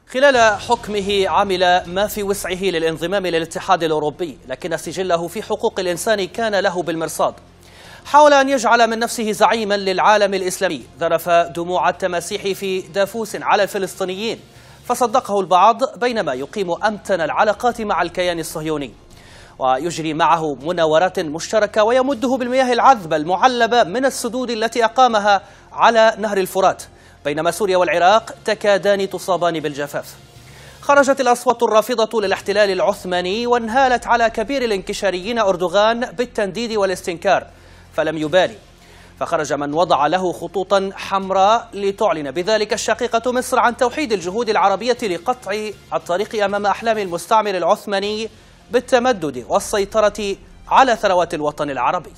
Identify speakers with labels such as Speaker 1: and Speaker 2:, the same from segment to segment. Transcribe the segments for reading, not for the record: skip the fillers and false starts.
Speaker 1: خلال حكمه عمل ما في وسعه للانضمام للاتحاد الأوروبي، لكن سجله في حقوق الإنسان كان له بالمرصاد. حاول أن يجعل من نفسه زعيما للعالم الإسلامي، ذرف دموع التماسيح في دافوس على الفلسطينيين فصدقه البعض، بينما يقيم أمتن العلاقات مع الكيان الصهيوني ويجري معه مناورات مشتركة ويمده بالمياه العذبة المعلبة من السدود التي أقامها على نهر الفرات، بينما سوريا والعراق تكادان تصابان بالجفاف. خرجت الأصوات الرافضة للاحتلال العثماني وانهالت على كبير الانكشاريين أردوغان بالتنديد والاستنكار، فلم يبالي، فخرج من وضع له خطوطا حمراء لتعلن بذلك الشقيقة مصر عن توحيد الجهود العربية لقطع الطريق أمام أحلام المستعمر العثماني بالتمدد والسيطرة على ثروات الوطن العربي.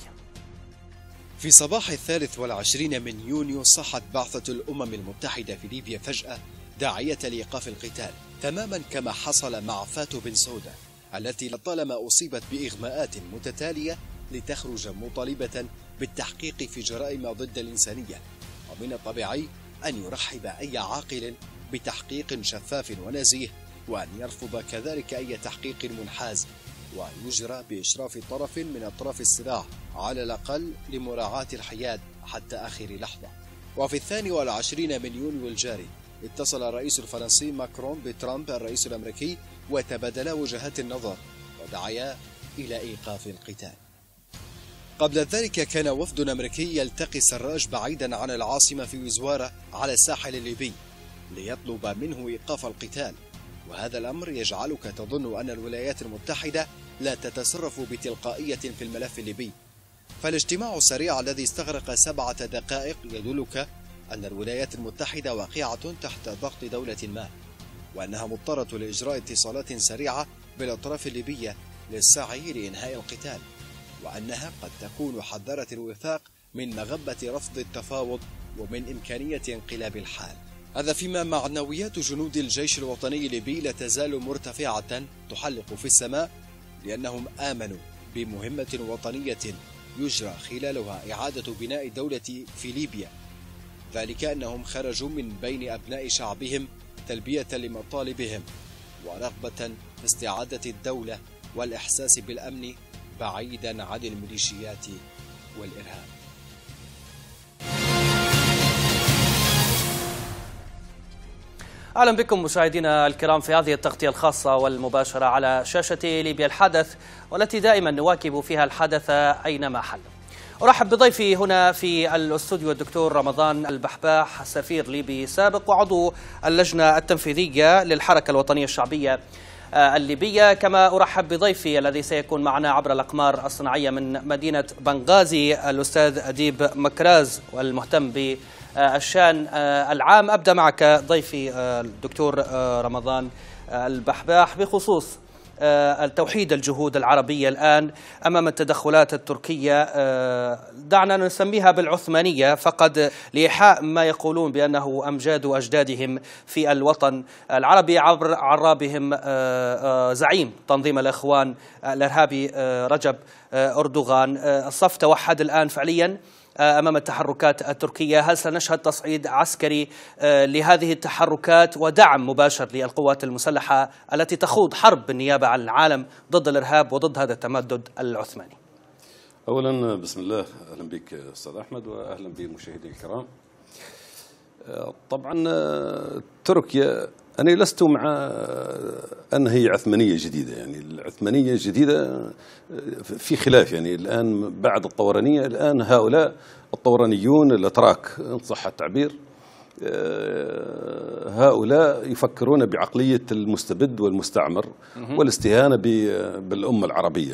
Speaker 2: في صباح 23 من يونيو صاحت بعثة الأمم المتحدة في ليبيا فجأة داعية لإيقاف القتال، تماما كما حصل مع فاتو بن سودا التي لطالما أصيبت بإغماءات متتالية لتخرج مطالبة بالتحقيق في جرائم ضد الإنسانية. ومن الطبيعي أن يرحب أي عاقل بتحقيق شفاف ونزيه، وأن يرفض كذلك أي تحقيق منحاز، وأن يجرى بإشراف طرف من أطراف الصراع على الأقل لمراعاة الحياد حتى آخر لحظة. وفي 22 من يونيو الجاري اتصل الرئيس الفرنسي ماكرون بترامب الرئيس الأمريكي وتبادلا وجهات النظر ودعيا إلى إيقاف القتال. قبل ذلك كان وفد أمريكي يلتقي سراج بعيدا عن العاصمة في وزوارة على الساحل الليبي ليطلب منه إيقاف القتال، وهذا الأمر يجعلك تظن أن الولايات المتحدة لا تتصرف بتلقائية في الملف الليبي. فالاجتماع السريع الذي استغرق 7 دقائق يدلك أن الولايات المتحدة واقعة تحت ضغط دولة ما، وأنها مضطرة لإجراء اتصالات سريعة بالأطراف الليبية للسعي لإنهاء القتال، وأنها قد تكون حذرت الوفاق من مغبة رفض التفاوض ومن إمكانية انقلاب الحال. هذا فيما معنويات جنود الجيش الوطني الليبي لا تزال مرتفعة تحلق في السماء، لأنهم آمنوا بمهمة وطنية يجرى خلالها إعادة بناء الدولة في ليبيا، ذلك أنهم خرجوا من بين أبناء شعبهم تلبية لمطالبهم ورغبة في استعادة الدولة والإحساس بالأمن بعيدا عن الميليشيات والإرهاب.
Speaker 1: أهلا بكم مشاهدينا الكرام في هذه التغطية الخاصة والمباشرة على شاشة ليبيا الحدث، والتي دائما نواكب فيها الحدث أينما حل. أرحب بضيفي هنا في الاستوديو الدكتور رمضان البحباح، سفير ليبي سابق وعضو اللجنة التنفيذية للحركة الوطنية الشعبية الليبية، كما أرحب بضيفي الذي سيكون معنا عبر الأقمار الصناعية من مدينة بنغازي الأستاذ أديب مكراز والمهتم بالشأن العام. أبدأ معك ضيفي الدكتور رمضان البحباح بخصوص التوحيد الجهود العربية الآن أمام التدخلات التركية، دعنا نسميها بالعثمانية فقد، لإيحاء ما يقولون بأنه أمجاد أجدادهم في الوطن العربي عبر عرابهم زعيم تنظيم الإخوان الإرهابي رجب أردوغان. الصف توحد الآن فعليا أمام التحركات التركية. هل سنشهد تصعيد عسكري لهذه التحركات ودعم مباشر للقوات المسلحة التي تخوض حرب بالنيابة عن العالم ضد الإرهاب وضد هذا التمدد العثماني؟
Speaker 3: أولا بسم الله، أهلا بك أستاذ أحمد وأهلا بمشاهدي الكرام. طبعا تركيا، أنا لست مع أن هي عثمانية جديدة، يعني العثمانية الجديدة في خلاف، يعني الآن بعد الطورانية الآن هؤلاء الطورانيون الأتراك إن صح التعبير، هؤلاء يفكرون بعقلية المستبد والمستعمر والاستهانة بالأمة العربية،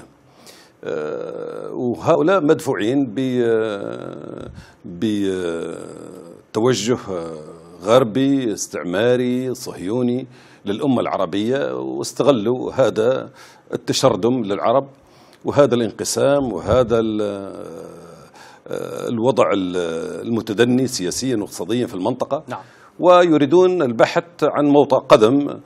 Speaker 3: وهؤلاء مدفوعين بتوجه غربي استعماري صهيوني للأمة العربية، واستغلوا هذا التشرذم للعرب وهذا الانقسام وهذا الوضع المتدني سياسيا واقتصاديا في المنطقة.
Speaker 1: نعم.
Speaker 3: ويريدون البحث عن موطأ قدم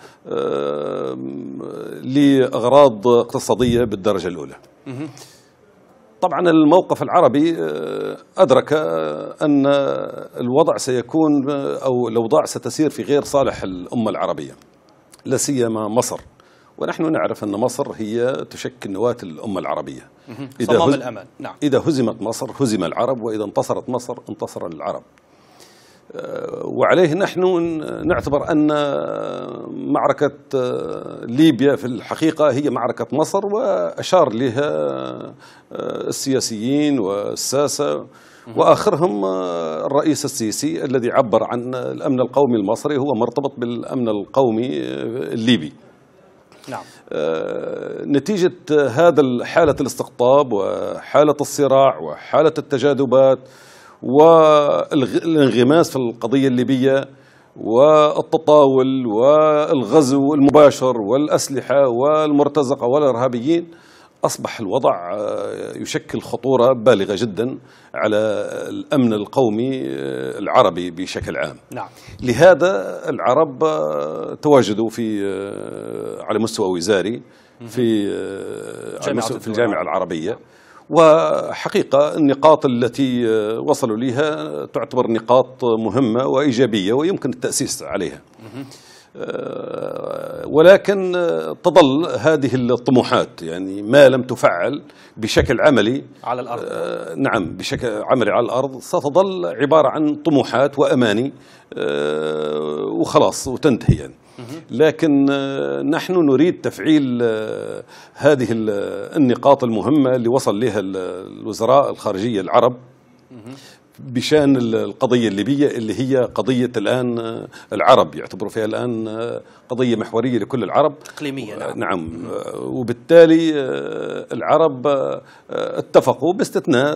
Speaker 3: لأغراض اقتصادية بالدرجة الأولى. طبعا الموقف العربي أدرك أن الوضع سيكون أو الأوضاع ستسير في غير صالح الأمة العربية، لا سيما مصر. ونحن نعرف أن مصر هي تشكل نواة الأمة العربية.
Speaker 1: صمام الأمان. نعم.
Speaker 3: إذا هزمت مصر هزم العرب، وإذا انتصرت مصر انتصر العرب. وعليه نحن نعتبر أن معركة ليبيا في الحقيقة هي معركة مصر، وأشار لها السياسيين والساسة، وآخرهم الرئيس السيسي الذي عبر عن الأمن القومي المصري هو مرتبط بالأمن القومي الليبي.
Speaker 1: نعم.
Speaker 3: نتيجة هذا حالة الاستقطاب وحالة الصراع وحالة التجاذبات والانغماس في القضية الليبية والتطاول والغزو المباشر والأسلحة والمرتزقة والإرهابيين، أصبح الوضع يشكل خطورة بالغة جدا على الأمن القومي العربي بشكل عام.
Speaker 1: نعم.
Speaker 3: لهذا العرب تواجدوا على مستوى وزاري في الجامعة العربية، وحقيقة النقاط التي وصلوا لها تعتبر نقاط مهمة وإيجابية ويمكن التأسيس عليها. ولكن تظل هذه الطموحات يعني ما لم تفعل بشكل عملي
Speaker 1: على الأرض.
Speaker 3: نعم، بشكل عملي على الأرض ستظل عبارة عن طموحات وأماني وخلاص وتنتهي يعني. لكن نحن نريد تفعيل هذه النقاط المهمة اللي وصل لها الوزراء الخارجية العرب بشأن القضية الليبية، اللي هي قضية الآن العرب يعتبروا فيها الآن قضية محورية لكل العرب
Speaker 1: إقليمية. نعم.
Speaker 3: نعم. وبالتالي العرب اتفقوا باستثناء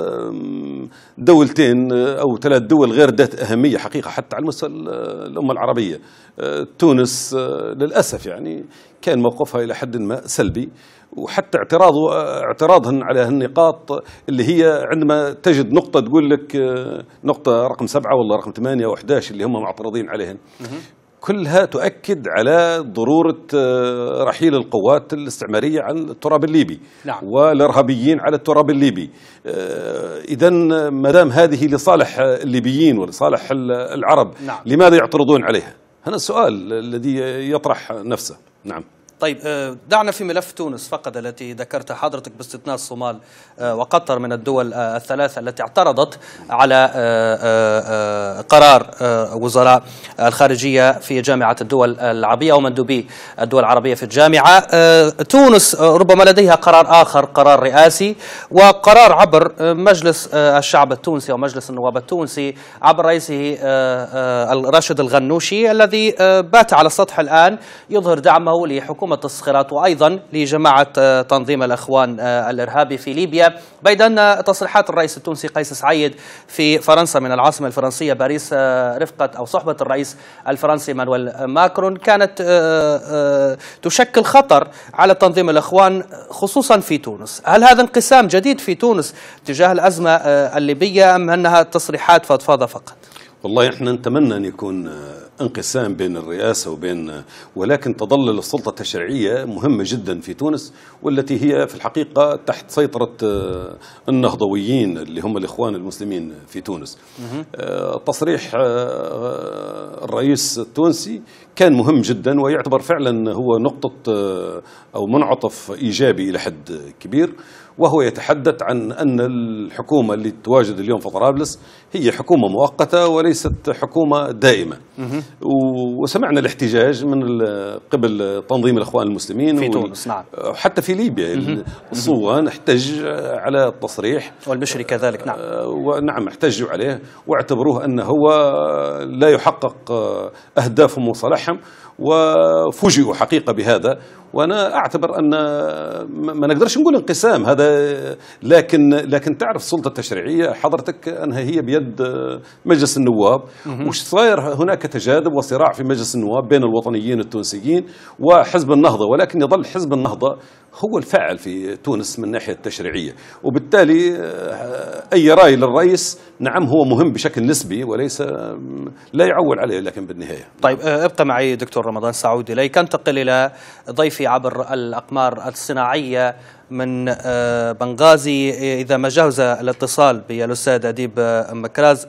Speaker 3: دولتين أو 3 دول غير ذات أهمية حقيقة حتى على مستوى الأمة العربية. تونس للأسف يعني كان موقفها إلى حد ما سلبي، وحتى اعتراضهم على هالنقاط اللي هي عندما تجد نقطة تقول لك نقطة رقم 7 ولا رقم 8 أو 11 اللي هم معترضين عليهن، كلها تؤكد على ضرورة رحيل القوات الاستعمارية عن التراب الليبي.
Speaker 1: نعم.
Speaker 3: والإرهابيين على التراب الليبي. إذن ما دام هذه لصالح الليبيين ولصالح العرب،
Speaker 1: نعم،
Speaker 3: لماذا يعترضون عليها؟ هذا السؤال الذي يطرح نفسه. نعم.
Speaker 1: طيب، دعنا في ملف تونس فقط التي ذكرتها حضرتك باستثناء الصومال وقطر من الدول الثلاثة التي اعترضت على قرار وزراء الخارجية في جامعة الدول العربية ومندوبي الدول العربية في الجامعة. تونس ربما لديها قرار آخر، قرار رئاسي وقرار عبر مجلس الشعب التونسي أو مجلس النواب التونسي عبر رئيسه راشد الغنوشي، الذي بات على السطح الآن يظهر دعمه لحكومة التصخيرات وأيضا لجماعة تنظيم الأخوان الإرهابي في ليبيا، بيد أن تصريحات الرئيس التونسي قيس سعيد في فرنسا من العاصمة الفرنسية باريس رفقة أو صحبة الرئيس الفرنسي مانويل ماكرون كانت تشكل خطر على تنظيم الأخوان خصوصا في تونس. هل هذا انقسام جديد في تونس تجاه الأزمة الليبية أم أنها تصريحات فضفاضة فقط؟
Speaker 3: والله احنا نتمنى أن يكون انقسام بين الرئاسة ولكن تظل السلطة التشريعية مهمة جدا في تونس، والتي هي في الحقيقة تحت سيطرة النهضويين اللي هم الإخوان المسلمين في تونس. تصريح الرئيس التونسي كان مهم جدا ويعتبر فعلا هو نقطة أو منعطف إيجابي إلى حد كبير، وهو يتحدث عن أن الحكومة اللي تواجد اليوم في طرابلس هي حكومة مؤقتة وليست حكومة دائمة. وسمعنا الاحتجاج من قبل تنظيم الأخوان المسلمين
Speaker 1: في تونس. نعم.
Speaker 3: حتى في ليبيا الصوان احتج على التصريح،
Speaker 1: والمشري كذلك. نعم.
Speaker 3: ونعم احتجوا عليه واعتبروه أنه هو لا يحقق أهدافهم وصالحهم، وفوجئوا حقيقة بهذا. وأنا أعتبر أن ما نقدرش نقول انقسام هذا، لكن تعرف السلطة التشريعية حضرتك أنها هي بيد مجلس النواب، وش صاير هناك تجاذب وصراع في مجلس النواب بين الوطنيين التونسيين وحزب النهضة، ولكن يظل حزب النهضة هو الفاعل في تونس من الناحية التشريعية، وبالتالي أي رأي للرئيس نعم هو مهم بشكل نسبي وليس لا يعول عليه لكن بالنهاية.
Speaker 1: طيب، ابقى معي دكتور رمضان سعود إليك، انتقل إلى ضيفي عبر الأقمار الصناعية من بنغازي إذا ما جاوز الاتصال بالأستاذ أديب مكراز.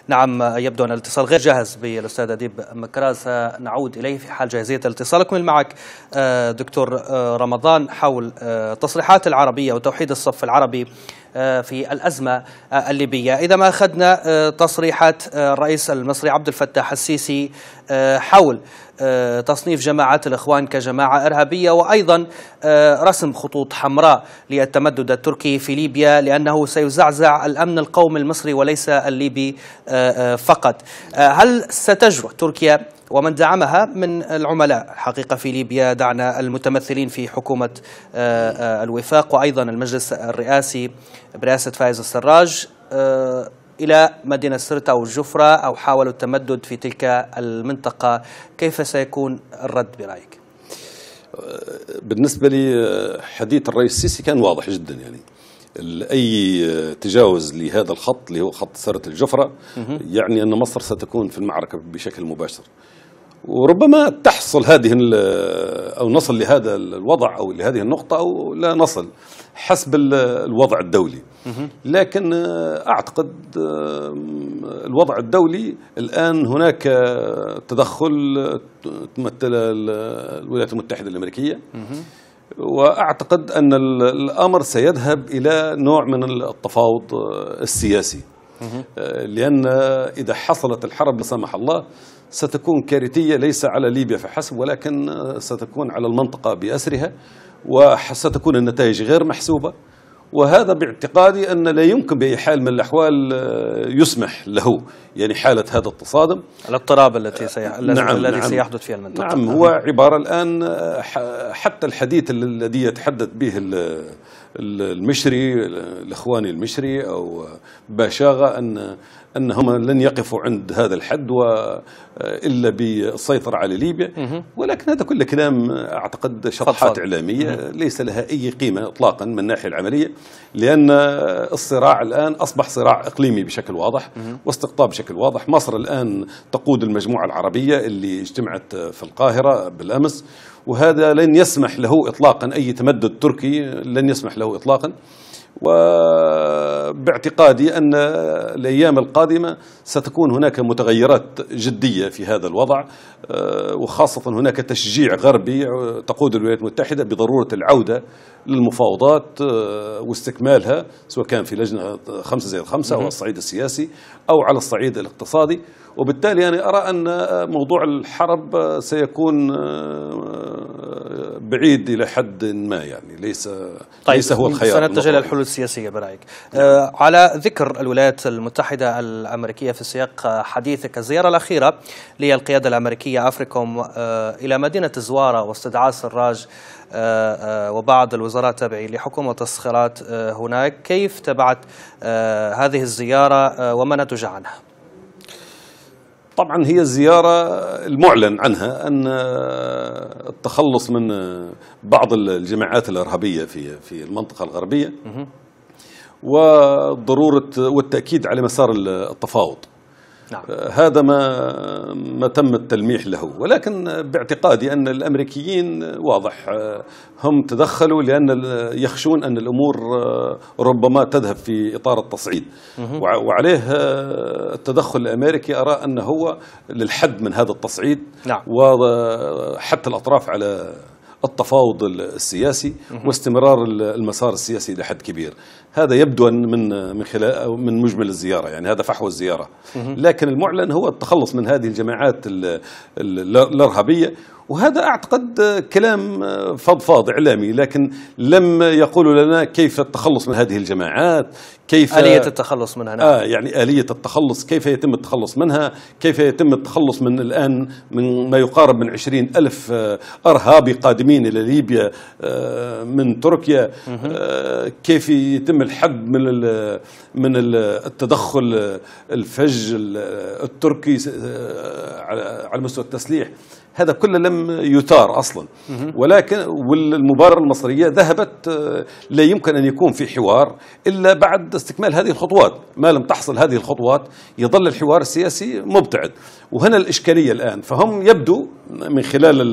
Speaker 1: نعم، يبدو أن الاتصال غير جاهز بالأستاذ أديب مكراز، سنعود إليه في حال جاهزية الاتصال. أكمل معك دكتور رمضان حول تصريحات العربية وتوحيد الصف العربي في الأزمة الليبية. إذا ما أخذنا تصريحات الرئيس المصري عبد الفتاح السيسي حول تصنيف جماعات الإخوان كجماعة إرهابية، وأيضا رسم خطوط حمراء للتمدد التركي في ليبيا لأنه سيزعزع الأمن القومي المصري وليس الليبي فقط، هل ستجرؤ تركيا ومن دعمها من العملاء الحقيقة في ليبيا، دعنا المتمثلين في حكومة الوفاق وأيضا المجلس الرئاسي برئاسة فايز السراج، إلى مدينة سرت أو الجفرة، أو حاولوا التمدد في تلك المنطقة؟ كيف سيكون الرد برأيك؟
Speaker 3: بالنسبة لي حديث الرئيس السيسي كان واضح جدا، يعني أي تجاوز لهذا الخط اللي هو خط سرت الجفرة يعني أن مصر ستكون في المعركة بشكل مباشر، وربما تحصل هذه أو نصل لهذا الوضع أو لهذه النقطة أو لا نصل حسب الوضع الدولي. لكن أعتقد الوضع الدولي الآن هناك تدخل تمثل الولايات المتحدة الأمريكية، وأعتقد أن الأمر سيذهب إلى نوع من التفاوض السياسي، لأن إذا حصلت الحرب لا سمح الله ستكون كارثية ليس على ليبيا فحسب، ولكن ستكون على المنطقة بأسرها، وستكون النتائج غير محسوبة. وهذا باعتقادي أن لا يمكن بأي حال من الأحوال يسمح له، يعني حالة هذا التصادم
Speaker 1: الاضطراب الذي سيحدث فيها المنطقة.
Speaker 3: نعم، هو عبارة الآن حتى الحديث الذي يتحدث به المشري، الإخواني المشري أو باشاغة، أنهم لن يقفوا عند هذا الحد إلا بالسيطرة على ليبيا، ولكن هذا كله كلام أعتقد شطحات إعلامية ليس لها أي قيمة إطلاقا من الناحية العملية، لأن الصراع الآن أصبح صراع إقليمي بشكل واضح واستقطاب بشكل واضح. مصر الآن تقود المجموعة العربية اللي اجتمعت في القاهرة بالأمس، وهذا لن يسمح له إطلاقا، أي تمدد تركي لن يسمح له إطلاقا. وباعتقادي أن الأيام القادمة ستكون هناك متغيرات جدية في هذا الوضع، وخاصة هناك تشجيع غربي تقود الولايات المتحدة بضرورة العودة للمفاوضات واستكمالها، سواء كان في لجنة 5+5 أو الصعيد السياسي أو على الصعيد الاقتصادي. وبالتالي أنا أرى أن موضوع الحرب سيكون بعيد إلى حد ما، يعني ليس هو الخيار.
Speaker 1: سنتجه إلى الحلول السياسية برأيك. على ذكر الولايات المتحدة الأمريكية في سياق حديثك، الزيارة الأخيرة للقيادة الأمريكية أفريكوم إلى مدينة زوارة واستدعاء سراج وبعض الوزراء التابعين لحكومة الصخرات هناك، كيف تبعت هذه الزيارة وما نتج عنها؟
Speaker 3: طبعا هي الزيارة المعلن عنها أن التخلص من بعض الجماعات الإرهابية في المنطقة الغربية، وضرورة والتأكيد على مسار التفاوض. نعم. هذا ما تم التلميح له، ولكن باعتقادي أن الأمريكيين واضح هم تدخلوا لأن يخشون أن الأمور ربما تذهب في إطار التصعيد، وعليه التدخل الأمريكي أرى أنه هو للحد من هذا التصعيد. نعم. وحتى الأطراف على التفاوض السياسي واستمرار المسار السياسي إلى حد كبير. هذا يبدو من خلال من مجمل الزيارة، يعني هذا فحوى الزيارة. لكن المعلن هو التخلص من هذه الجماعات الإرهابية، وهذا أعتقد كلام فضفاض إعلامي، لكن لم يقولوا لنا كيف التخلص من هذه الجماعات، كيف
Speaker 1: آلية التخلص منها.
Speaker 3: يعني آلية التخلص، كيف يتم التخلص منها، كيف يتم التخلص من الآن من ما يقارب من 20,000 إرهابي قادمين إلى ليبيا من تركيا، كيف يتم الحد من التدخل الفج التركي على مستوى التسليح. هذا كله لم يثار أصلا، ولكن والمبادرة المصرية ذهبت لا يمكن أن يكون في حوار إلا بعد استكمال هذه الخطوات. ما لم تحصل هذه الخطوات يظل الحوار السياسي مبتعد، وهنا الإشكالية الآن. فهم يبدو من خلال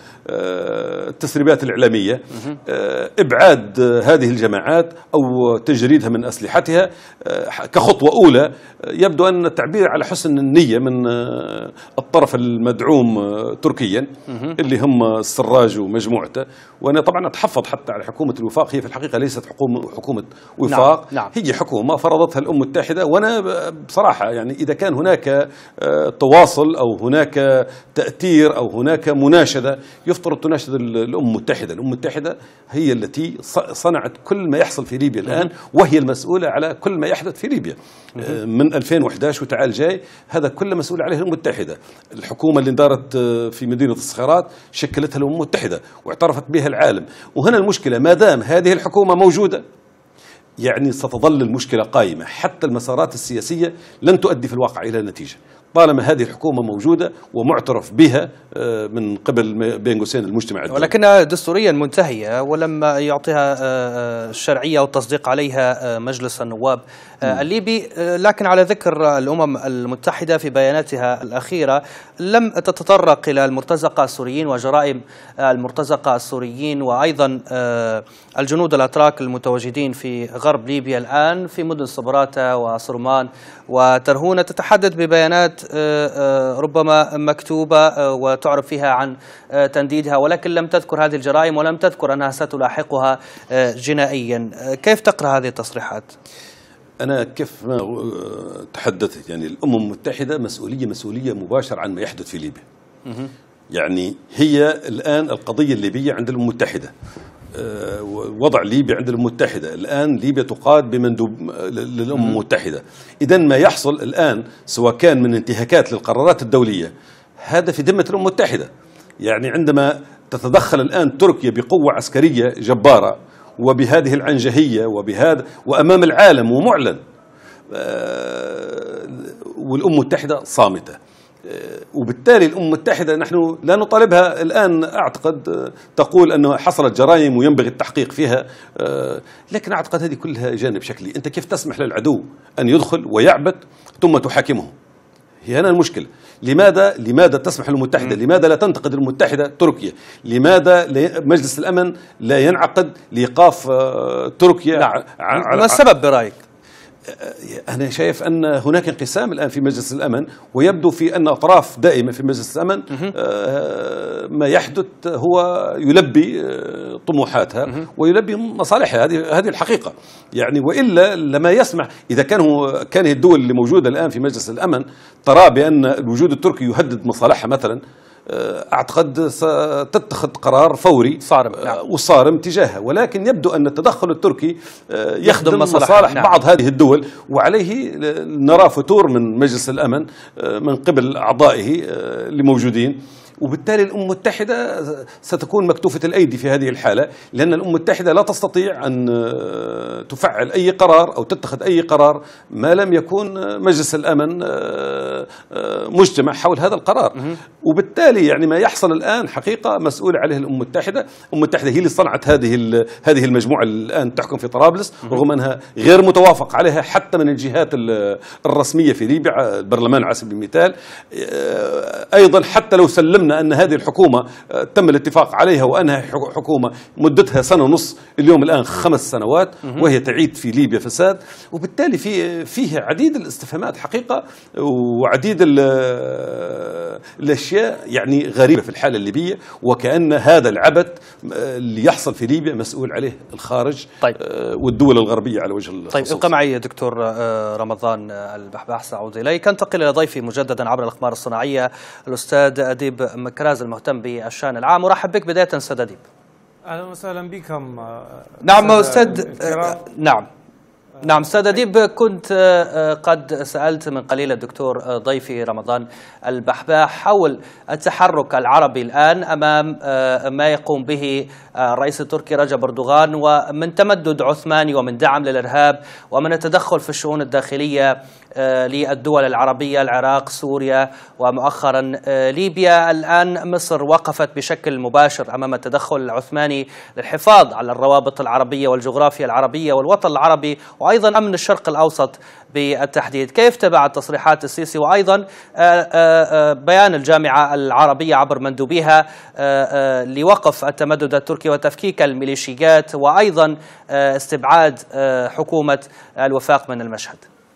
Speaker 3: التسريبات الإعلامية إبعاد هذه الجماعات أو تجريدها من أسلحتها كخطوة أولى. يبدو أن التعبير على حسن النية من الطرف المدعوم تركيا اللي هم السراج ومجموعته. وأنا طبعا أتحفظ حتى على حكومة الوفاق، هي في الحقيقة ليست حكومة وفاق.
Speaker 1: نعم.
Speaker 3: هي حكومة فرضتها الأمم المتحدة. وأنا بصراحة يعني إذا كان هناك تواصل أو هناك تأثير أو هناك مناشدة يفترض تناشد الأمم المتحدة. الأمم المتحدة هي التي صنعت كل ما يحصل في ليبيا الآن، وهي المسؤولة على كل ما يحدث في ليبيا من 2011 وتعال جاي. هذا كله مسؤول عليه الأمم المتحدة. الحكومة اللي دارت في مدينة الصخيرات شكلتها الأمم المتحدة واعترفت بها العالم. وهنا المشكلة، ما دام هذه الحكومة موجودة يعني ستظل المشكلة قائمة، حتى المسارات السياسية لن تؤدي في الواقع إلى نتيجة طالما هذه الحكومة موجودة ومعترف بها من قبل بين قوسين المجتمع الدولي.
Speaker 1: ولكنها دستوريا منتهية ولم يعطيها الشرعية والتصديق عليها مجلس النواب الليبي. لكن على ذكر الأمم المتحدة في بياناتها الأخيرة لم تتطرق إلى المرتزقة السوريين وجرائم المرتزقة السوريين وأيضا الجنود الأتراك المتواجدين في غرب ليبيا الآن في مدن صبراتة وصرمان وترهونة، تتحدث ببيانات ربما مكتوبة وتعرف فيها عن تنديدها، ولكن لم تذكر هذه الجرائم ولم تذكر أنها ستلاحقها جنائيا. كيف تقرأ هذه التصريحات؟
Speaker 3: أنا كيف ما تحدثت يعني الأمم المتحدة مسؤولية مباشرة عن ما يحدث في ليبيا. يعني هي الآن القضية الليبية عند الأمم المتحدة، وضع ليبيا عند الأمم المتحدة. الآن ليبيا تقاد بمندوب للأمم المتحدة. إذن ما يحصل الآن سواء كان من انتهاكات للقرارات الدولية هذا في ذمة الأمم المتحدة. يعني عندما تتدخل الآن تركيا بقوة عسكرية جبارة وبهذه العنجهية وأمام العالم ومعلن، والأمم المتحدة صامتة، وبالتالي الأمم المتحدة نحن لا نطالبها الآن. أعتقد تقول أنه حصلت جرائم وينبغي التحقيق فيها، لكن أعتقد هذه كلها جانب شكلي. أنت كيف تسمح للعدو أن يدخل ويعبث ثم تحاكمه؟ هي هنا المشكلة. لماذا تسمح الأمم المتحدة؟ لماذا لا تنتقد الأمم المتحدة تركيا؟ لماذا مجلس الأمن لا ينعقد لإيقاف تركيا؟
Speaker 1: ما السبب برأيك؟
Speaker 3: أنا شايف أن هناك انقسام الآن في مجلس الأمن، ويبدو في أن أطراف دائمة في مجلس الأمن ما يحدث هو يلبي طموحاتها ويلبي مصالحها. هذه الحقيقة يعني. وإلا لما يسمح، إذا كان الدول اللي موجودة الآن في مجلس الأمن ترى بأن الوجود التركي يهدد مصالحها مثلا، أعتقد ستتخذ قرار فوري صارم وصارم تجاهها. ولكن يبدو أن التدخل التركي يخدم مصالح بعض هذه الدول، وعليه نرى فتور من مجلس الأمن من قبل أعضائه اللي موجودين. وبالتالي الأمم المتحدة ستكون مكتوفة الأيدي في هذه الحالة، لأن الأمم المتحدة لا تستطيع أن تفعل أي قرار أو تتخذ أي قرار ما لم يكون مجلس الأمن مجتمع حول هذا القرار. وبالتالي يعني ما يحصل الآن حقيقة مسؤول عليه الأمم المتحدة. الأمم المتحدة هي اللي صنعت هذه المجموعة اللي الآن تحكم في طرابلس، رغم أنها غير متوافق عليها حتى من الجهات الرسمية في ليبيا، البرلمان على سبيل المثال. أيضا حتى لو سلمنا أن هذه الحكومة تم الاتفاق عليها وأنها حكومة مدتها سنة ونص، اليوم الآن 5 سنوات وهي تعيد في ليبيا فساد. وبالتالي فيه عديد الاستفهامات حقيقة وعديد الأشياء يعني غريبة في الحالة الليبية، وكأن هذا العبث اللي يحصل في ليبيا مسؤول عليه الخارج.
Speaker 1: طيب.
Speaker 3: والدول الغربية على وجه الخصوص.
Speaker 1: طيب ابقى معي دكتور رمضان البحباح، سأعود إليك. انتقل إلى ضيفي مجددا عبر الأقمار الصناعية الأستاذ أديب مكراز المهتم بالشأن العام. أرحب بك بداية أستاذ أديب.
Speaker 4: أهلا وسهلا بكم.
Speaker 1: نعم أستاذ. نعم أستاذ أديب، كنت قد سألت من قليل الدكتور ضيفي رمضان البحباح حول التحرك العربي الآن أمام ما يقوم به الرئيس التركي رجب أردوغان، ومن تمدد عثماني ومن دعم للإرهاب ومن التدخل في الشؤون الداخلية للدول العربية، العراق، سوريا، ومؤخرا ليبيا. الآن مصر وقفت بشكل مباشر أمام التدخل العثماني للحفاظ على الروابط العربية والجغرافيا العربية والوطن العربي وأيضا أمن الشرق الأوسط بالتحديد. كيف تبعت تصريحات السيسي وأيضا بيان الجامعة العربية عبر مندوبيها لوقف التمدد التركي وتفكيك الميليشيات وأيضا استبعاد حكومة الوفاق من المشهد؟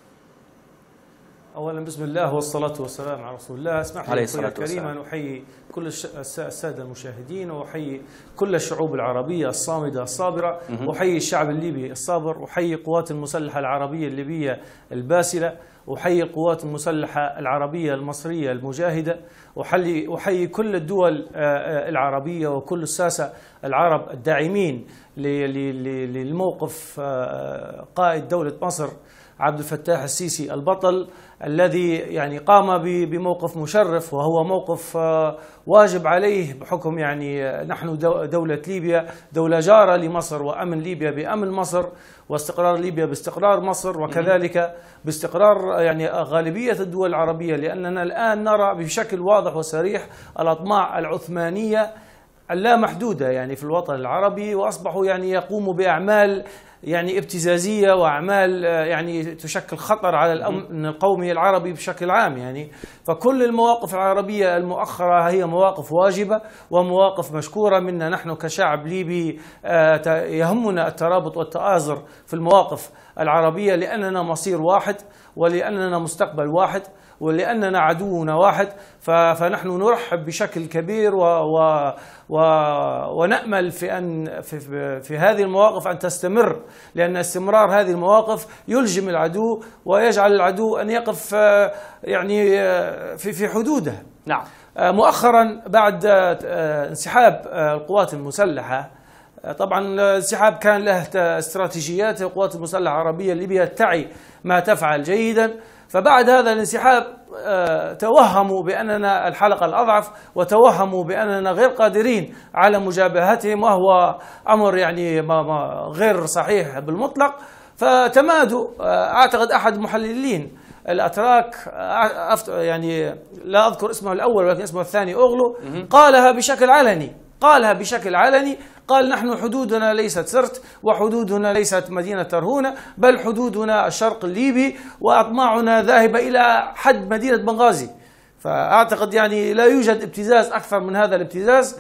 Speaker 4: أولا بسم الله والصلاة والسلام على رسول الله. اسمح لي أخوي الكريم أن أحيي كل السادة المشاهدين وأحيي كل الشعوب العربية الصامدة الصابرة، وأحيي الشعب الليبي الصابر، وأحيي القوات المسلحة العربية الليبية الباسلة، وأحيي القوات المسلحة العربية المصرية المجاهدة، وأحيي كل الدول العربية وكل الساسة العرب الداعمين للموقف قائد دولة مصر عبد الفتاح السيسي البطل، الذي يعني قام بموقف مشرف، وهو موقف واجب عليه بحكم يعني نحن دولة ليبيا دولة جارة لمصر، وأمن ليبيا بأمن مصر، واستقرار ليبيا باستقرار مصر، وكذلك باستقرار يعني غالبية الدول العربية، لأننا الآن نرى بشكل واضح وصريح الأطماع العثمانية اللامحدودة يعني في الوطن العربي، وأصبحوا يعني يقوموا بأعمال يعني ابتزازية وأعمال يعني تشكل خطر على الأمن القومي العربي بشكل عام يعني. فكل المواقف العربية المؤخرة هي مواقف واجبة ومواقف مشكورة منا نحن كشعب ليبي. يهمنا الترابط والتآزر في المواقف العربية، لأننا مصير واحد، ولأننا مستقبل واحد، ولأننا عدونا واحد. فنحن نرحب بشكل كبير ونأمل في هذه المواقف أن تستمر، لأن استمرار هذه المواقف يلجم العدو ويجعل العدو أن يقف يعني في حدوده.
Speaker 1: نعم.
Speaker 4: مؤخرا بعد انسحاب القوات المسلحة، طبعا الانسحاب كان له استراتيجيات، القوات المسلحة العربية الليبية تعي ما تفعل جيدا، فبعد هذا الانسحاب توهموا بأننا الحلقة الأضعف، وتوهموا بأننا غير قادرين على مجابهتهم، وهو أمر يعني غير صحيح بالمطلق. فتمادوا. أعتقد أحد المحللين الأتراك يعني لا أذكر اسمه الأول ولكن اسمه الثاني أغلو، قالها بشكل علني، قال نحن حدودنا ليست سرت، وحدودنا ليست مدينة ترهونة، بل حدودنا الشرق الليبي، وأطماعنا ذاهبة إلى حد مدينة بنغازي. فأعتقد يعني لا يوجد ابتزاز أكثر من هذا الابتزاز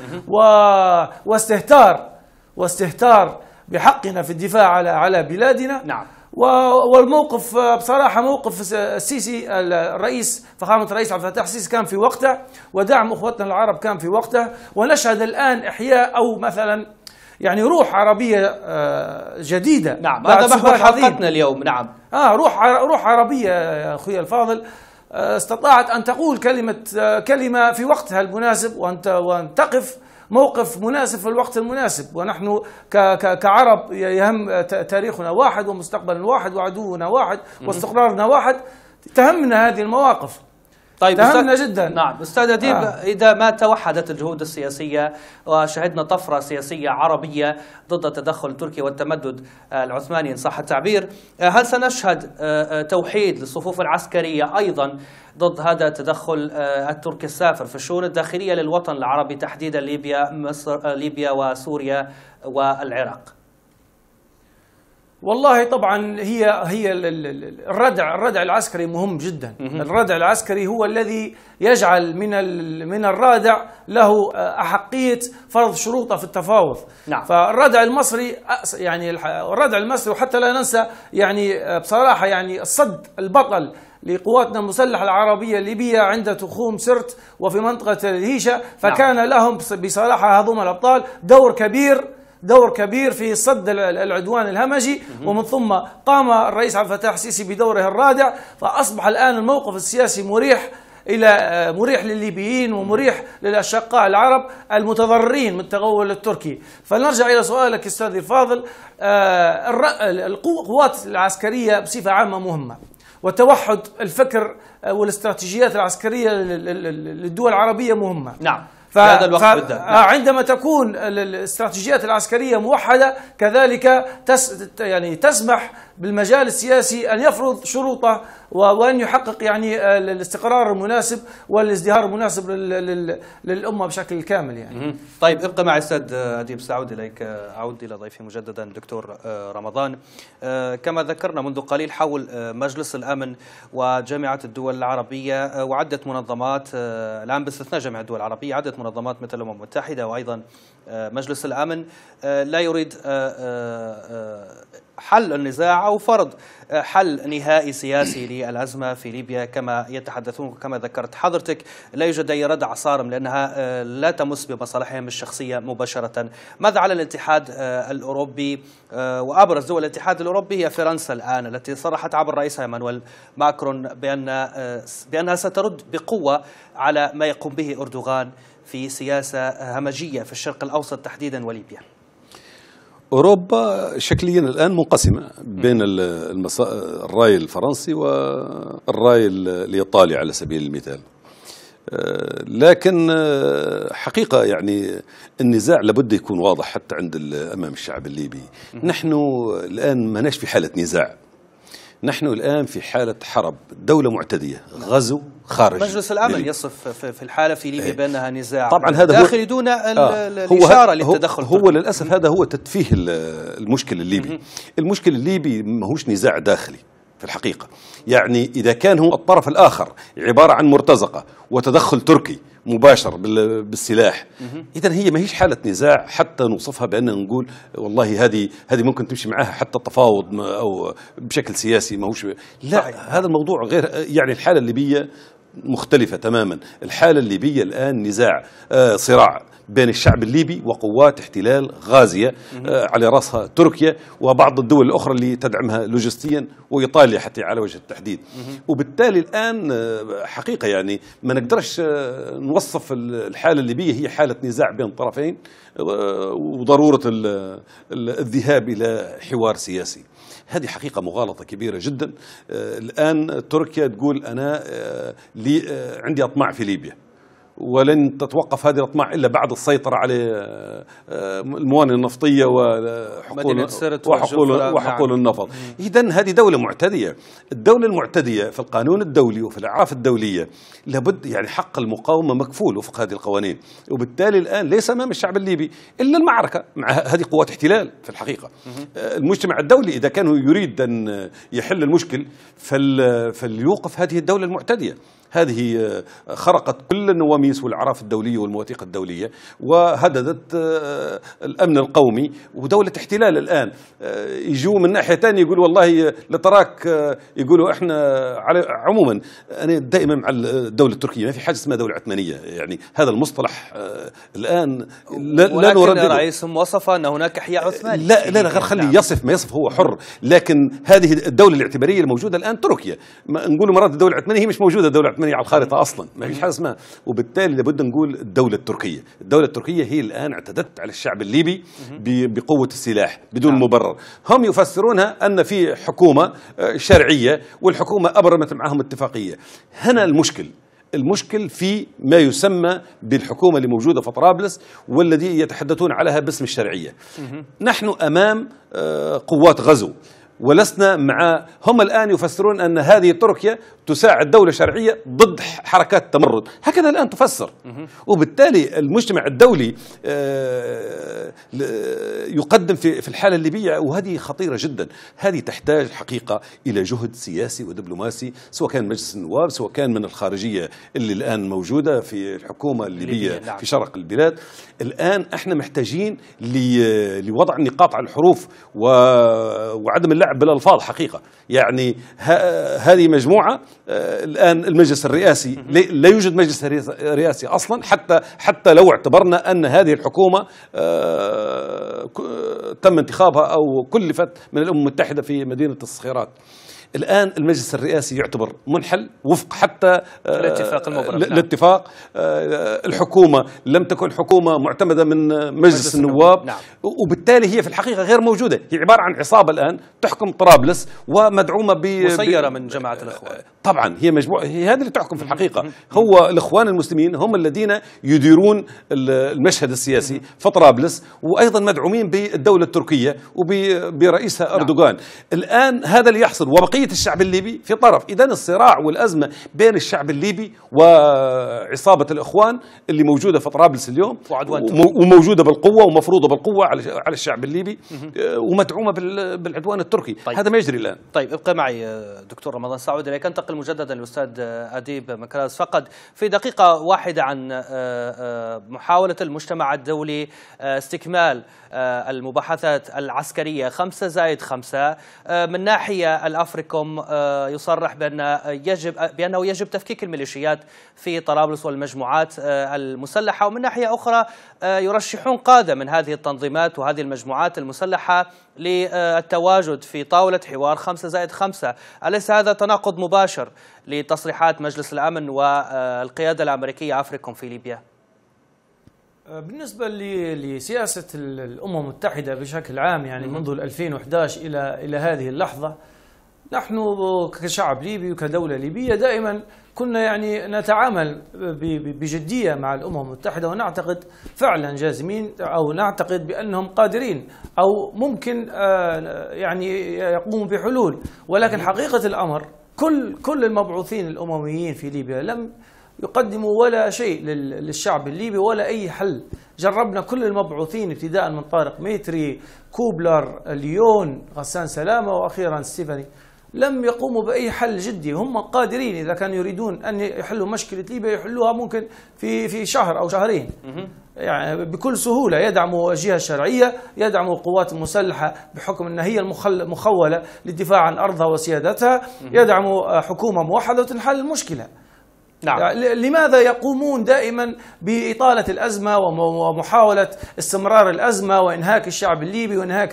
Speaker 4: واستهتار بحقنا في الدفاع على بلادنا.
Speaker 1: نعم.
Speaker 4: والموقف بصراحة موقف السيسي الرئيس فخامة الرئيس عبد الفتاح السيسي كان في وقته، ودعم أخوتنا العرب كان في وقته، ونشهد الآن إحياء أو مثلا يعني روح عربية جديدة.
Speaker 1: نعم، هذا محور حلقتنا اليوم. نعم.
Speaker 4: روح عربية يا أخوي الفاضل، استطاعت أن تقول كلمة في وقتها المناسب، وأن تقف موقف مناسب في الوقت المناسب. ونحن كعرب يهم تاريخنا واحد، ومستقبلنا واحد، وعدونا واحد، واستقرارنا واحد. تهمنا هذه المواقف.
Speaker 1: طيب
Speaker 4: تهمنا جدا.
Speaker 1: نعم أستاذ أديب، إذا ما توحدت الجهود السياسية وشهدنا طفرة سياسية عربية ضد التدخل التركي والتمدد العثماني إن صح التعبير، هل سنشهد توحيد للصفوف العسكرية أيضا ضد هذا التدخل التركي السافر في الشؤون الداخلية للوطن العربي تحديدا ليبيا وسوريا والعراق؟
Speaker 4: والله طبعا هي الردع العسكري مهم جدا. الردع العسكري هو الذي يجعل من الرادع له أحقية فرض شروطه في التفاوض.
Speaker 1: نعم.
Speaker 4: فالردع المصري يعني الردع المصري، وحتى لا ننسى يعني بصراحة يعني الصد البطل لقواتنا المسلحة العربية الليبية عند تخوم سرت وفي منطقة الهيشة، فكان لهم بصراحة هذوم الأبطال دور كبير في صد العدوان الهمجي، ومن ثم قام الرئيس عبد الفتاح السيسي بدوره الرادع. فأصبح الآن الموقف السياسي مريح للليبيين ومريح للأشقاء العرب المتضررين من التغول التركي. فنرجع إلى سؤالك أستاذي الفاضل، القوات العسكرية بصفة عامة مهمة، وتوحد الفكر والاستراتيجيات العسكرية للدول العربية مهمة.
Speaker 1: نعم. في هذا الوقت بالذات.
Speaker 4: عندما تكون الاستراتيجيات العسكرية موحدة كذلك يعني تسمح بالمجال السياسي أن يفرض شروطه وأن يحقق يعني الاستقرار المناسب والازدهار المناسب للأمة بشكل كامل يعني.
Speaker 1: طيب ابقى معي أستاذ أديب، سأعود إليك. أعود إلى ضيفي مجددا دكتور رمضان. كما ذكرنا منذ قليل حول مجلس الأمن وجامعة الدول العربية وعدة منظمات، الآن باستثناء جامعة الدول العربية عدة منظمات مثل الأمم المتحدة وأيضا مجلس الأمن لا يريد حل النزاع أو فرض حل نهائي سياسي للأزمة في ليبيا كما يتحدثون. كما ذكرت حضرتك لا يوجد أي ردع صارم لأنها لا تمس بمصالحهم الشخصية مباشرة. ماذا على الاتحاد الأوروبي؟ وأبرز دول الاتحاد الأوروبي هي فرنسا الآن التي صرحت عبر رئيسها إيمانويل ماكرون بأنها سترد بقوة على ما يقوم به أردوغان في سياسة همجية في الشرق الأوسط تحديدا وليبيا.
Speaker 3: أوروبا شكليا الآن منقسمة بين الرأي الفرنسي والرأي الإيطالي على سبيل المثال، لكن حقيقة يعني النزاع لابد يكون واضح حتى أمام الشعب الليبي. نحن الآن ما ناش في حالة نزاع، نحن الآن في حالة حرب، دولة معتدية، غزو خارجي.
Speaker 1: مجلس الأمن يصف في الحالة في ليبيا بأنها نزاع
Speaker 3: طبعا هذا
Speaker 1: داخلي دون الإشارة للتدخل.
Speaker 3: هو للأسف هذا هو تدفيه المشكل الليبي. المشكل الليبي ماهوش نزاع داخلي في الحقيقة، يعني إذا كان هو الطرف الآخر عبارة عن مرتزقة وتدخل تركي مباشر بالسلاح، إذن هي ما هيش حالة نزاع حتى نوصفها بأن نقول والله هذه ممكن تمشي معها حتى التفاوض أو بشكل سياسي. ما هوش لا صحيح. هذا الموضوع غير، يعني الحالة الليبية مختلفة تماما. الحالة الليبية الآن نزاع، صراع بين الشعب الليبي وقوات احتلال غازية على رأسها تركيا وبعض الدول الأخرى اللي تدعمها لوجستيا وإيطاليا حتى على وجه التحديد. وبالتالي الآن حقيقة يعني ما نقدرش نوصف الحالة الليبية هي حالة نزاع بين طرفين وضرورة الذهاب إلى حوار سياسي. هذه حقيقة مغالطة كبيرة جدا. الآن تركيا تقول أنا عندي أطماع في ليبيا ولن تتوقف هذه الأطماع إلا بعد السيطرة على الموانئ النفطية وحقول النفط. إذن هذه دولة معتدية. الدولة المعتدية في القانون الدولي وفي الأعراف الدولية لابد يعني حق المقاومة مكفول وفق هذه القوانين. وبالتالي الآن ليس أمام الشعب الليبي إلا المعركة مع هذه قوات احتلال في الحقيقة. المجتمع الدولي إذا كان يريد أن يحل المشكل فليوقف هذه الدولة المعتدية. هذه خرقت كل النواميس والأعراف الدولية والمواثيق الدولية وهددت الأمن القومي ودولة احتلال. الآن يجوا من ناحية ثانية يقول والله لتراك، يقولوا احنا عموما أنا دائما مع الدولة التركية ما في حاجة اسمها دولة عثمانية، يعني هذا المصطلح الآن لا نردده.
Speaker 1: رئيسهم وصف أن هناك إحياء عثماني.
Speaker 3: لا غير خليه يصف ما يصف، هو حر. لكن هذه الدولة الاعتبارية الموجودة الآن تركيا، نقول مرات الدولة العثمانية هي مش موجودة، الدولة العثمانية على الخارطة أصلا ما فيش حاجة اسمها. وبالتالي لابد نقول الدولة التركية. الدولة التركية هي الآن اعتدت على الشعب الليبي بقوة السلاح بدون مبرر. هم يفسرونها أن في حكومة شرعية والحكومة أبرمت معهم اتفاقية. هنا المشكل في ما يسمى بالحكومة اللي موجودة في طرابلس والذي يتحدثون عليها باسم الشرعية. نحن أمام قوات غزو ولسنا مع، هم الآن يفسرون أن هذه تركيا تساعد دولة شرعية ضد حركات تمرد، هكذا الآن تفسر. وبالتالي المجتمع الدولي يقدم في الحالة الليبية، وهذه خطيرة جدا. هذه تحتاج حقيقة إلى جهد سياسي ودبلوماسي، سواء كان مجلس النواب سواء كان من الخارجية اللي الآن موجودة في الحكومة الليبية في شرق البلاد. الآن احنا محتاجين لوضع النقاط على الحروف وعدم اللعب بالألفاظ حقيقة. يعني هذه مجموعة الآن المجلس الرئاسي لا يوجد مجلس رئاسي أصلا، حتى لو اعتبرنا أن هذه الحكومة تم انتخابها أو كلفت من الأمم المتحدة في مدينة الصخيرات. الآن المجلس الرئاسي يعتبر منحل وفق حتى
Speaker 1: الاتفاق المبرم.
Speaker 3: الاتفاق. الحكومة لم تكن حكومة معتمدة من مجلس النواب.
Speaker 1: نعم.
Speaker 3: وبالتالي هي في الحقيقة غير موجودة، هي عبارة عن عصابة الآن تحكم طرابلس ومدعومة
Speaker 1: مسيرة من جماعة الإخوان.
Speaker 3: طبعا هي مجموعة، هي هذه اللي تحكم في الحقيقة. هو الإخوان المسلمين هم الذين يديرون المشهد السياسي في طرابلس، وأيضا مدعومين بالدولة التركية وبرئيسها أردوغان. الآن هذا اللي يحصل، وبقية الشعب الليبي في طرف. إذن الصراع والأزمة بين الشعب الليبي وعصابة الإخوان اللي موجودة في طرابلس اليوم وموجودة بالقوة ومفروضة بالقوة على الشعب الليبي ومدعومة بالعدوان التركي.
Speaker 1: طيب.
Speaker 3: هذا ما يجري الآن.
Speaker 1: طيب ابقى معي دكتور رمضان، سأعود إليك. أنتقل مجددا للأستاذ أديب مكراز فقط في دقيقة واحدة عن محاولة المجتمع الدولي استكمال المباحثات العسكرية 5+5. من ناحية الأفريكوم يصرح بأنه يجب تفكيك الميليشيات في طرابلس والمجموعات المسلحة، ومن ناحية أخرى يرشحون قادة من هذه التنظيمات وهذه المجموعات المسلحة للتواجد في طاولة حوار 5+5. أليس هذا تناقض مباشر لتصريحات مجلس الأمن والقيادة الأمريكية أفريكوم في ليبيا؟
Speaker 4: بالنسبة لسياسة الأمم المتحدة بشكل عام، يعني منذ 2011 إلى هذه اللحظة، نحن كشعب ليبي وكدولة ليبية دائما كنا يعني نتعامل بجدية مع الأمم المتحدة، ونعتقد فعلا جازمين أو نعتقد بأنهم قادرين أو ممكن يعني يقوموا بحلول. ولكن حقيقة الأمر كل المبعوثين الأمميين في ليبيا لم يقدموا ولا شيء للشعب الليبي ولا أي حل. جربنا كل المبعوثين ابتداء من طارق ميتري، كوبلر، ليون، غسان سلامة، وأخيرا ستيفاني، لم يقوموا بأي حل جدي. هم قادرين إذا كانوا يريدون أن يحلوا مشكلة ليبيا يحلوها ممكن في شهر أو شهرين، يعني بكل سهولة. يدعموا الجهة الشرعية، يدعموا القوات المسلحة بحكم أنها هي المخولة للدفاع عن أرضها وسيادتها، يدعموا حكومة موحدة وتنحل المشكلة.
Speaker 1: نعم.
Speaker 4: لماذا يقومون دائما بإطالة الأزمة ومحاولة استمرار الأزمة وإنهاك الشعب الليبي وإنهاك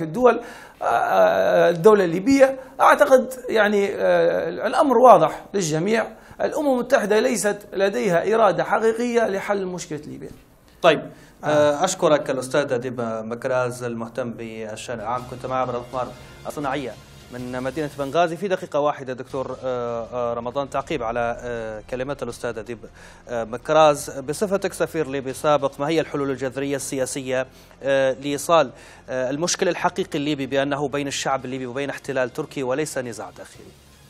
Speaker 4: الدولة الليبية؟ أعتقد يعني الأمر واضح للجميع. الأمم المتحدة ليست لديها إرادة حقيقية لحل مشكلة ليبيا.
Speaker 1: طيب أشكرك الأستاذ أديب مكراز المهتم بالشأن العام، كنت معي عبر الأقمار الصناعية من مدينة بنغازي. في دقيقة واحدة دكتور رمضان، تعقيب على كلمات الأستاذ أديب مكراز، بصفتك سفير ليبي سابق، ما هي الحلول الجذرية السياسية لإيصال المشكل الحقيقي الليبي بأنه بين الشعب الليبي وبين احتلال تركي وليس نزاع داخلي؟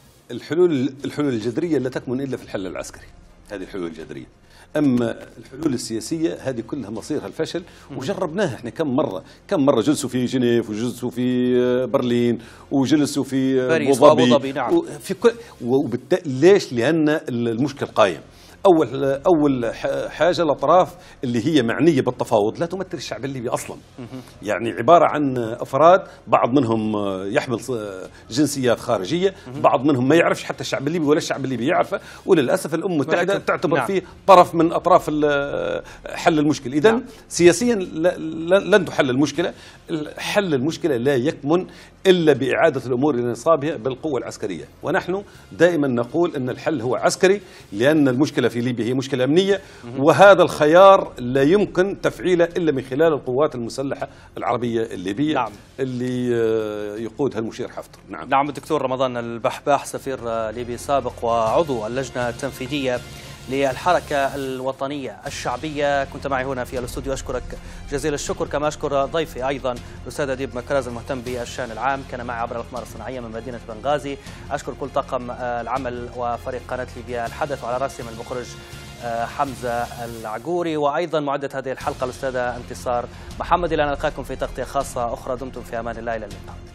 Speaker 3: الحلول الجذرية لا تكمن إلا في الحل العسكري، هذه الحلول الجذرية. أما الحلول السياسية هذه كلها مصيرها الفشل، وجربناها احنا كم مرة جلسوا في جنيف وجلسوا في برلين وجلسوا في أبو ظبي.
Speaker 1: نعم.
Speaker 3: ليش؟ لأن المشكل قائم. أول حاجة الأطراف اللي هي معنية بالتفاوض لا تمثل الشعب الليبي أصلا، يعني عبارة عن أفراد، بعض منهم يحمل جنسيات خارجية، بعض منهم ما يعرفش حتى الشعب الليبي ولا الشعب الليبي يعرفه، وللأسف الأمم المتحدة تعتبر
Speaker 1: نعم.
Speaker 3: فيه طرف من أطراف حل المشكلة. إذن
Speaker 1: نعم.
Speaker 3: سياسيا لن تحل المشكلة. حل المشكلة لا يكمن إلا بإعادة الأمور إلى نصابها بالقوة العسكرية، ونحن دائما نقول أن الحل هو عسكري، لأن المشكلة في ليبيا هي مشكلة أمنية، وهذا الخيار لا يمكن تفعيله إلا من خلال القوات المسلحة العربية الليبية.
Speaker 1: نعم.
Speaker 3: اللي يقودها المشير حفتر.
Speaker 1: نعم الدكتور رمضان البحباح، سفير ليبي سابق وعضو اللجنة التنفيذية للحركة الوطنية الشعبية، كنت معي هنا في الاستوديو. أشكرك جزيل الشكر، كما أشكر ضيفي أيضا الأستاذ أديب مكراز المهتم بالشأن العام، كان معي عبر الأقمار الصناعية من مدينة بنغازي. أشكر كل طاقم العمل وفريق قناة ليبيا الحدث، وعلى رأسهم المخرج حمزة العقوري، وأيضا معدة هذه الحلقة الأستاذة انتصار محمد. إلى أن نلقاكم في تغطية خاصة أخرى، دمتم في أمان الله، إلى اللقاء.